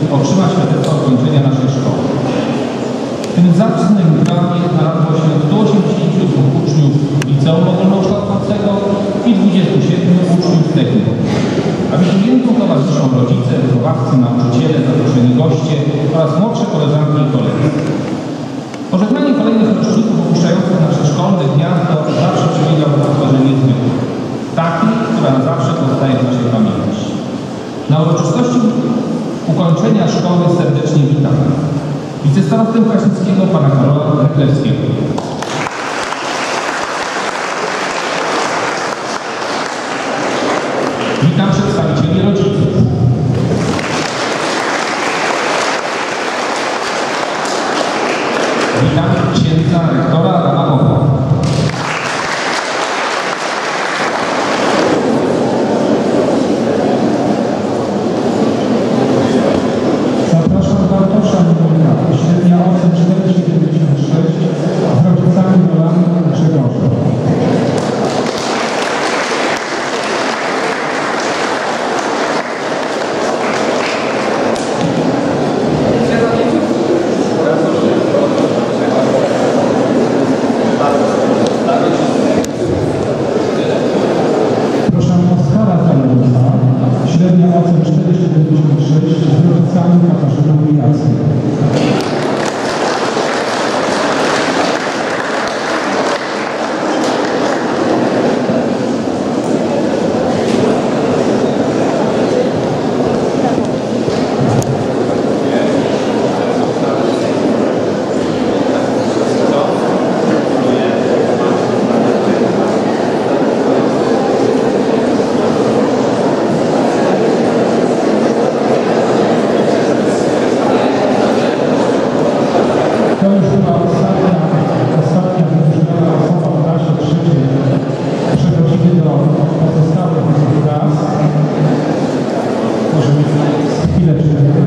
otrzymać świadectwo ukończenia naszej szkoły. W tym zacnym gronie znalazło się 182 uczniów liceum ogólnokształcącego i 27 uczniów technikum. Abiturientom towarzyszą rodzice, wychowawcy, nauczyciele, zaproszeni goście oraz młodsze koleżanki i koledzy. Pożegnanie kolejnych roczników opuszczających nasze szkolne gniazdo zawsze przebiega w atmosferze niezwykłej, takiej, która na zawsze pozostaje w naszej pamięci. Na uroczystości ukończenia szkoły serdecznie witamy wicestarostę Kraśnickiego pana Karola Reklewskiego. Witam przedstawicieli rodziców. Witam księdza rektora Adama Bocha. Zapraszam Bartosza Mikołajka, średnia ocen 4,96, z rodzicami Rolami Grzegorza. Proszę Oskara Zalerosa, średnia ocen 4,96, z rodzicami Katarzyną i Jackiem. To już chyba ostatnia wyróżniona osoba w klasie trzeciej. Przechodzimy do pozostałych klas. Może mieć chwilę przerwy.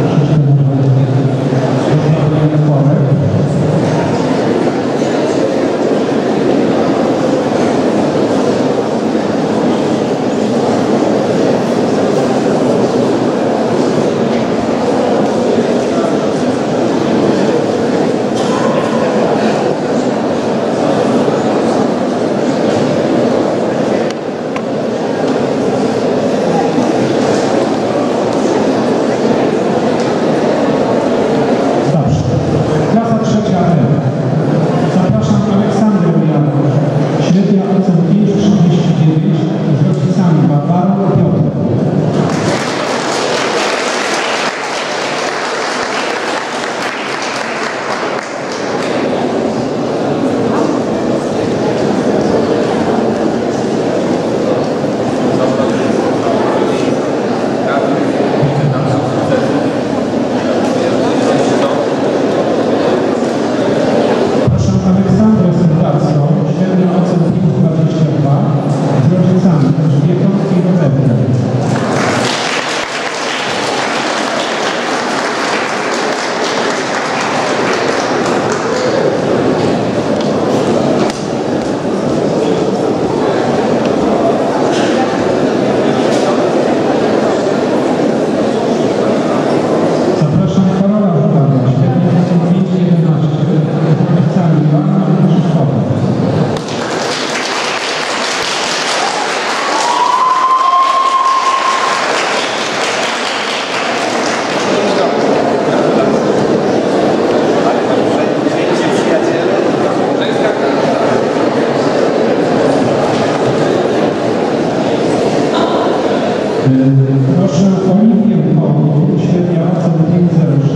Proszę Oliwię Kołu, średnia ocen 5,06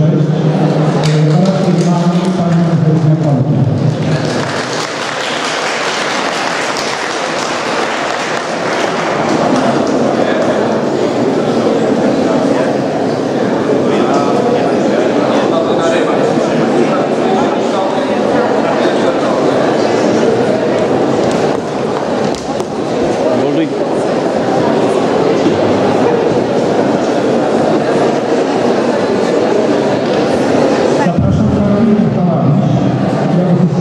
oraz jej mamy pani Zezniakolki. Zapraszam Karolinę Kołowicz,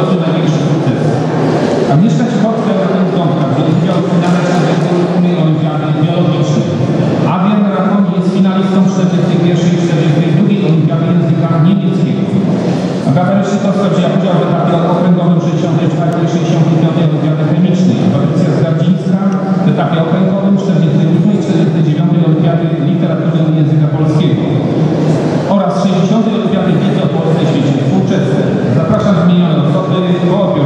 odniosły największy sukces. Agnieszka Cichocka i Adam Ząbka wzięli udział w finale 48. Olimpiady Biologicznej. Adrian Rakoni jest finalistą 41. i 42. Olimpiady Języka Niemieckiego. Agata Ryszykowska wzięła udział w etapie okręgowym 64. i 65. Olimpiady Chemicznej. Patrycja Zgardzińska w etapie okręgowym 48. i 49. Olimpiady Literatury i Języka Polskiego oraz 60. Olimpiady Wiedzy o Polsce i Świecie Współczesnym. Zapraszam wymienione osoby o odbiór.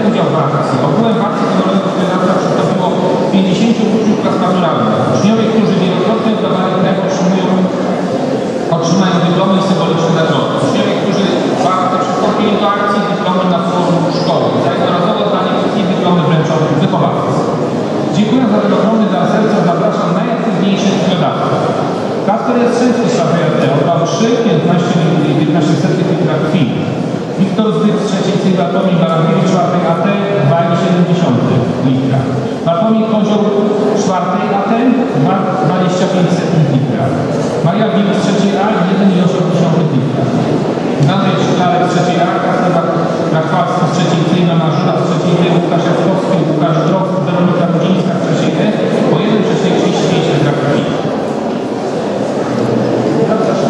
udział w akcji. Ogółem w akcji honorowego przystąpiło 50 uczniów klas maturalnych. Uczniowie, którzy wielokrotnie zdawali krew, otrzymają dyplomy i symboliczne nagrody. Uczniowie, którzy przystąpili do akcji, dyplomy na forum szkoły. Za jednorazowe zdanie wszystkich dyplomy wręczono wychowawcom. Dziękując za ten ogromny dar serca, zapraszam najaktywniejszych składawców. Kasper Jastrzębski z szafy RT oddał 3,15 litra krwi. Wiktor Zbyk z trzeciej C, Bartłomiej Baragiewicz 4 AT 2,7 litra. Bartłomiej Kozioł 4 AT 2,25 litra. Maria Wilk z trzeciej A 1,8 litra. Andrzej Szklarek z trzeciej A, Kasper Rachwalski z trzeciej C, Marzula z trzeciej D, Łukasz Jackowski, Łukasz Drost, Weronika Rudzińska z trzeciej E po 1,35 litra krwi. Zapraszam.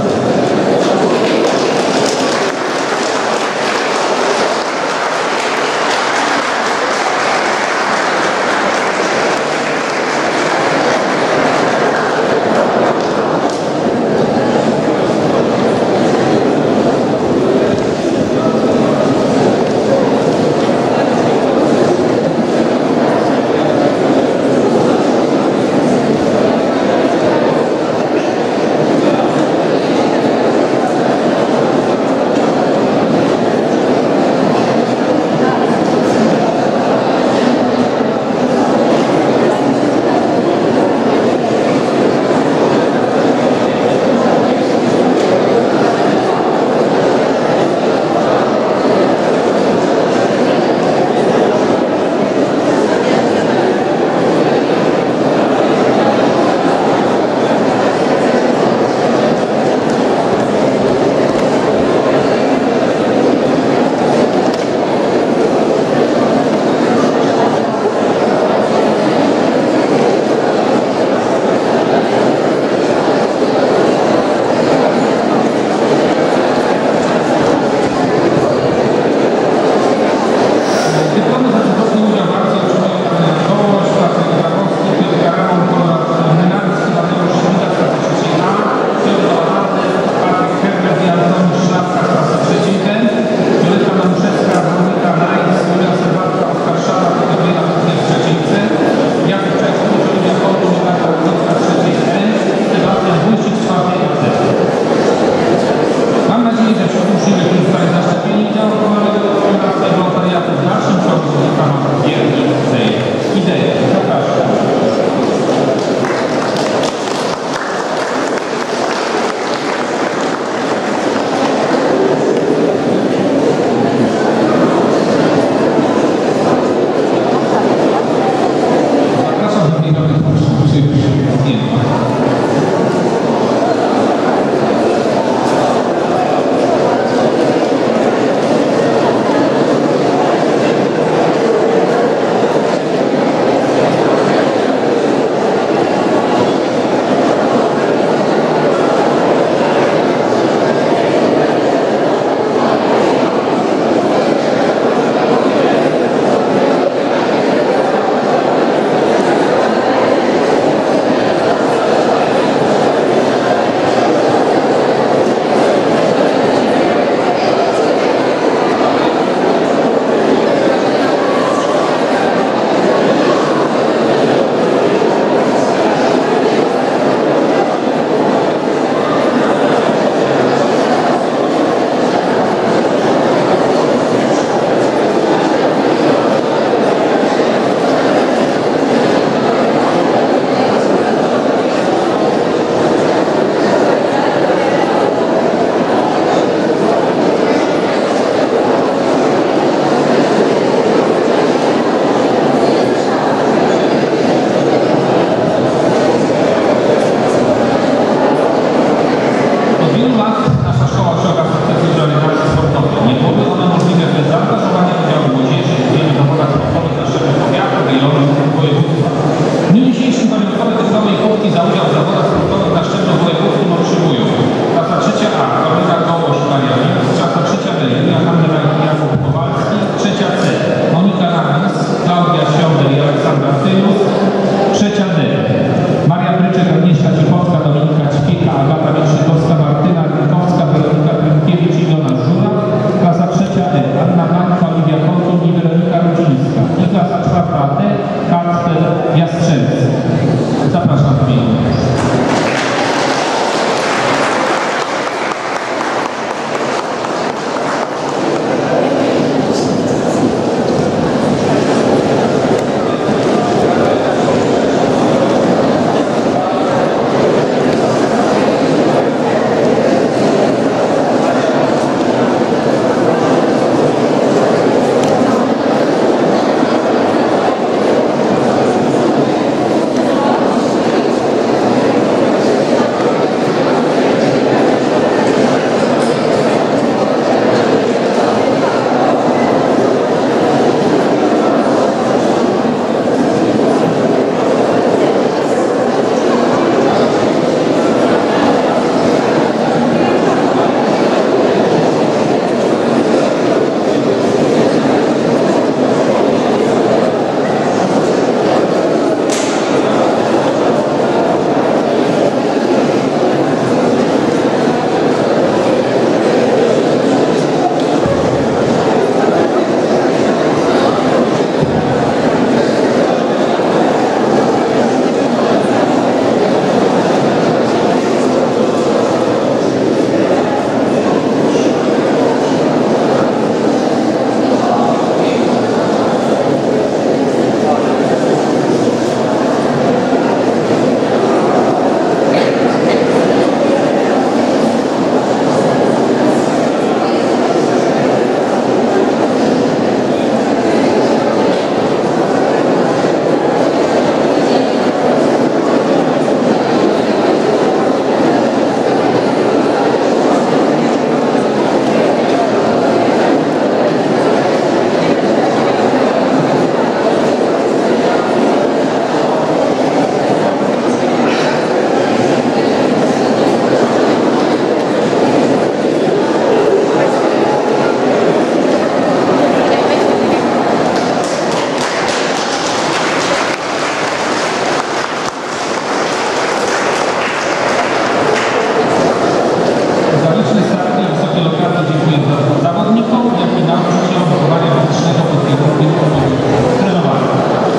dziękuję zawodnikom, jak i nauczycielom wychowania fizycznego pod kierunkiem trenowania.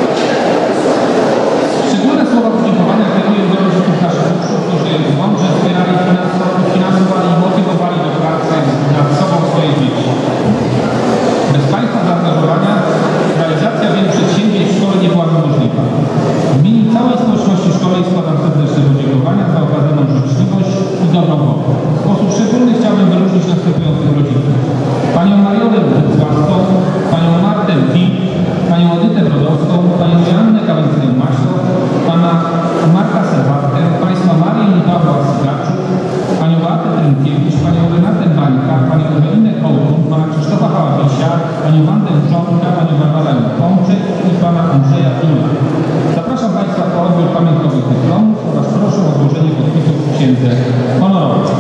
Szczególne słowa podziękowania kieruję do rodziców naszych uczniów, którzy mądrze wspierali finansowali i motywowali do pracy nad sobą swoje dzieci. Bez Państwa zaangażowania realizacja wielu przedsięwzięć w szkole nie byłaby możliwa. W imieniu całej społeczności szkolnej składam serdeczne podziękowania za okazaną życzliwość i dobrą wolę. W sposób szczególny chciałbym wyróżnić następujących rodziców. Panią Mariolę Wdzławską, panią Martę Wik, panią Edytę Brodowską, panią Joannę Kawęckę-Maślo, pana Marka Serwatkę, państwa Marię i Pawła Sygaczuk, panią Beatę Trynkiewicz, panią Renatę Bańka, panią Ewelinę Kołtun, pana Krzysztofa Hałabisia, panią Wandę Grządka, panią Barbarę Pączek i pana Andrzeja Dula. Zapraszam Państwa po odbiór pamiątkowych dyplomów oraz proszę o złożenie podpisów w księdze honorowej.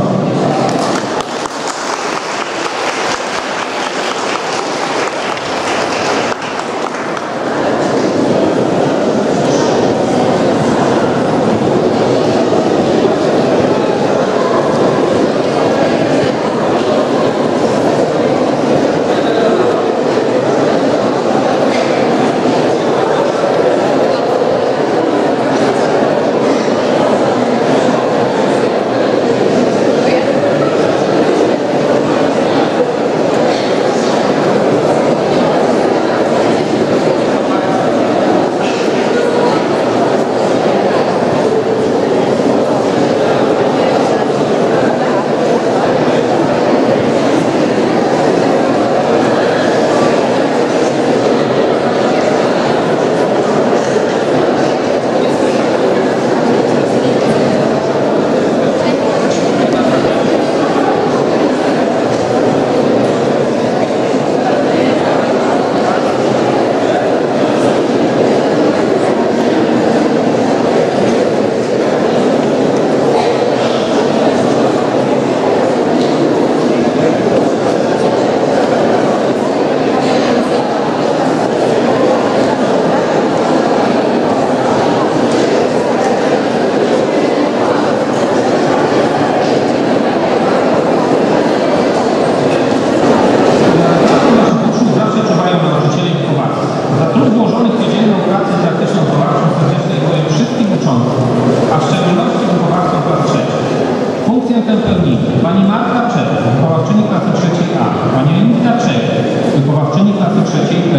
Pani Marta Czech, wychowawczyni klasy 3A, Pani Anita Czech, wychowawczyni klasy 3B,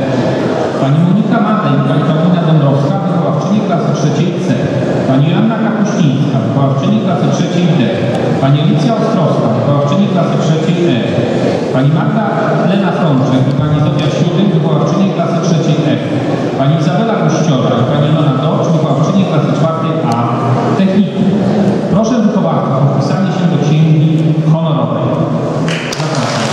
Pani Monika Madej i Pani Paulina Dąbrowska, wychowawczyni klasy 3C, Pani Joanna Kapuścińska, wychowawczyni klasy 3D, Pani Alicja Ostrowska, wychowawczyni klasy 3E, Pani Magda Lena Frączek i Pani Zofia Siódym, wychowawczyni klasy 3F, Pani Izabela Kościora i Pani Ilona Docz, wychowawczyni klasy 4A technikum. Proszę wychowawców o wpisanie się do księgi honorowej. Zapraszam.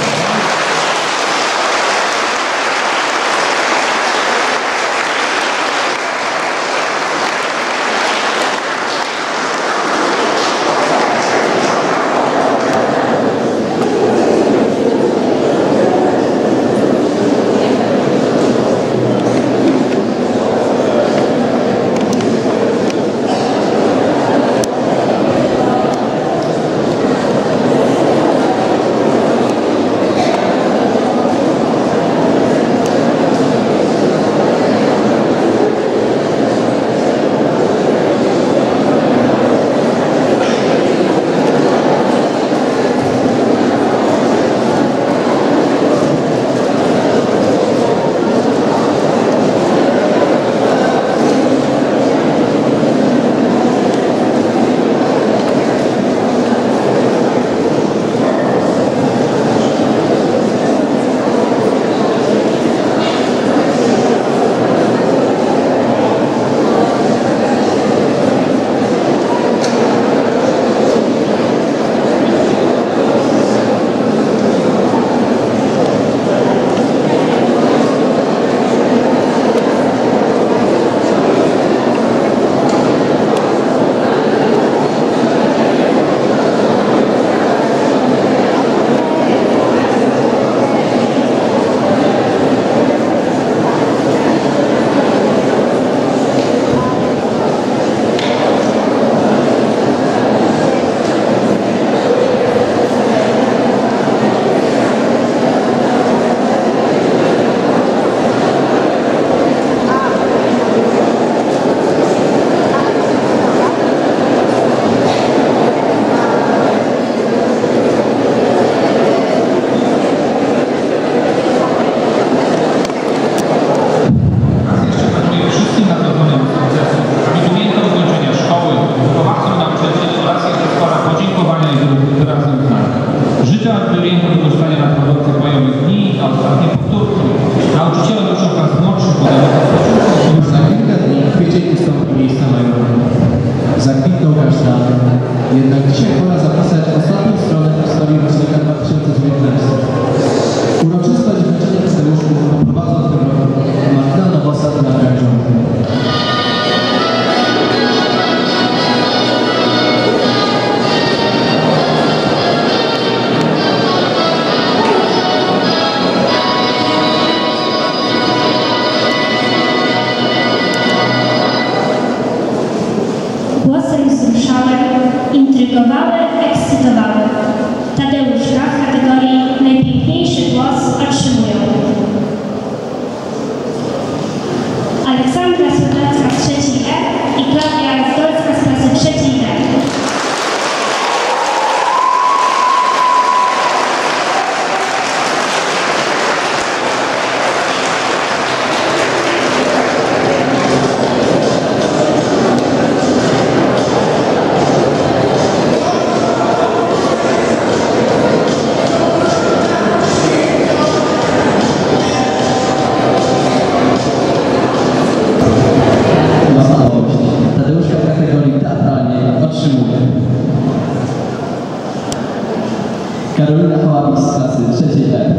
Karolina Hałabis z klasy 3E.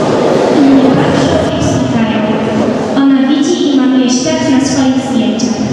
Ona widzi i maluje świat na swoich zdjęciach.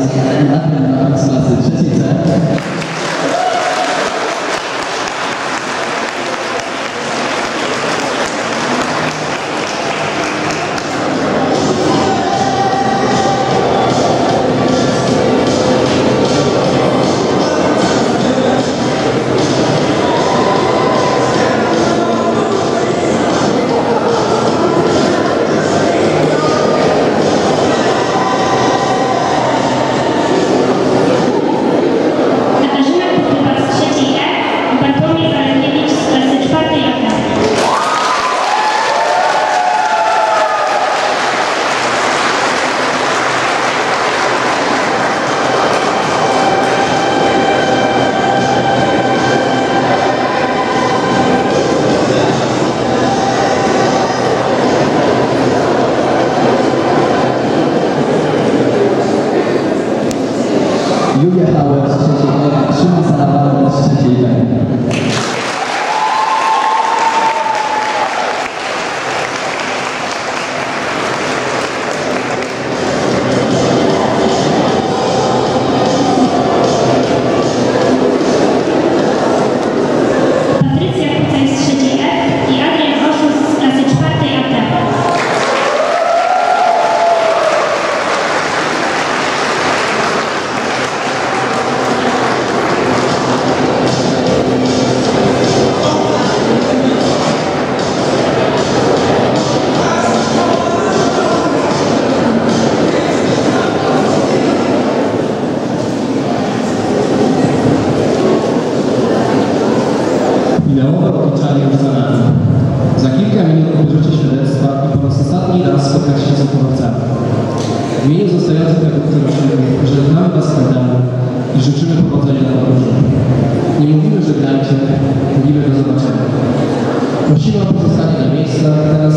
Adrian z klasy 3C. Julia Hauer z 3C, Szymon Salawano z 3C. Patrycja Kucaj z 3C i Adrian Oszust z klasy 4A. Finałowe odliczanie już za nami. Za kilka minut odbierzecie świadectwa i po raz ostatni raz spotkacie się z wychowawcami. W imieniu zostających redaktorów żegnamy Was z kanału i życzymy powodzenia na podróży. Nie mówimy żegnajcie, mówimy do zobaczenia. Prosimy o pozostanie na miejscach. Teraz